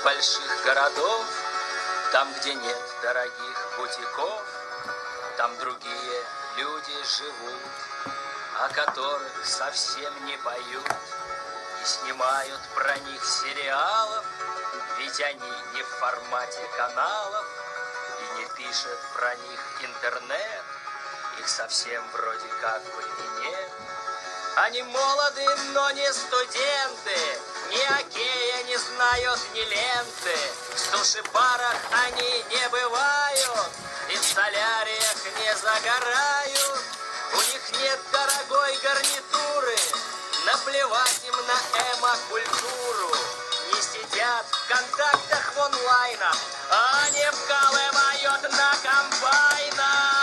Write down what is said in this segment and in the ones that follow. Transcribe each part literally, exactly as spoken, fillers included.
больших городов, там, где нет дорогих бутиков, там другие люди живут, о которых совсем не поют, не снимают про них сериалов, ведь они не в формате каналов, и не пишет про них интернет, их совсем вроде как бы и нет. Они молоды, но не студенты, ни окея не знают, ни ленты. В суши-барах они не бывают, и в соляриях не загорают. У них нет дорогой гарнитуры, наплевать им на эмо-культуру. Не сидят в контактах в онлайнах, а не вкалывают на комбайнах.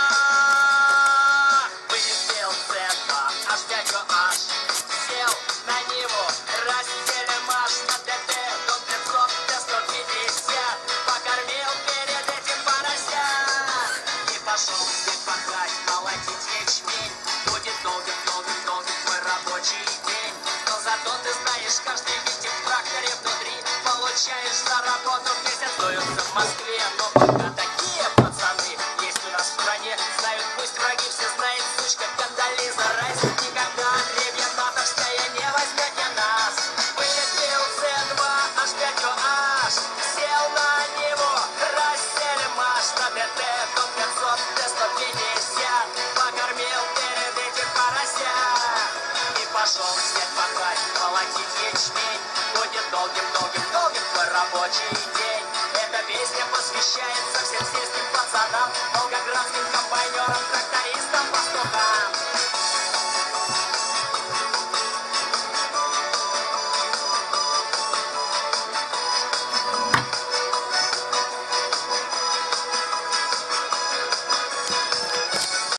Вылетел цэ два, аш пять аш, сел на него, разделим аш на тэ тэ, дом пятьсот, тэ сто пятьдесят, покормил перед этим поросят. И пошел себе пахать, молотить ячмень, будет долгим-долгим-долгим твой рабочий день. Но зато ты знаешь, каждый винтик в тракторе внутри, получаешь за работу в месяц. Стоятся в Москве, но пока такие пацаны есть у нас в стране. Знают, пусть враги все знают, сучка Кондолиза Райс. Никогда отребья натовская не возьмете нас. Вылетел цэ два, аш пять аш, сел на него, разделим аш на тэ тэ, дом пятьсот, тэ сто пятьдесят, покормил перед этим поросят. И пошел всех пахать, молотить ячмень, будет долгим-долгим-долгим твой рабочий день. Эта песня посвящается всем сельским пацанам.